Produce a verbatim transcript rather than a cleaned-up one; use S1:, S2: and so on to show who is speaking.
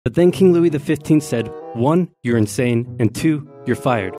S1: But then King Louis the fifteenth said, one, you're insane, and two, you're fired.